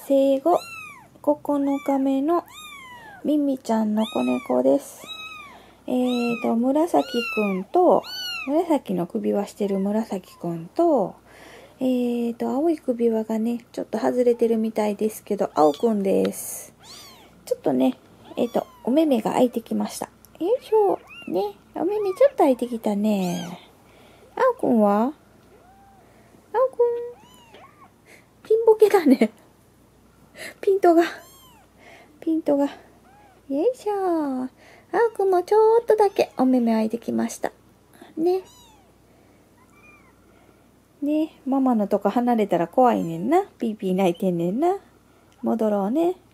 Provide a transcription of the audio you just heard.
生後9日目のミミちゃんの子猫です。紫くんと、紫の首輪してる紫くんと、青い首輪がね、ちょっと外れてるみたいですけど、青くんです。ちょっとね、お目目が開いてきました。よいしょ。ね、お目目ちょっと開いてきたね。青くんは？青くん、ピンボケだね。ピントが。よいしょ。青くんもちょっとだけお目目開いてきました。ね。ね、ママのとこ離れたら怖いねんな。ピーピー泣いてんねんな。戻ろうね。